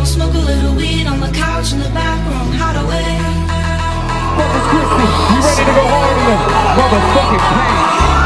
smoke a little weed on the couch in the back room, hideaway. Corpus Christi, you ready to go hard in the motherfucking paint?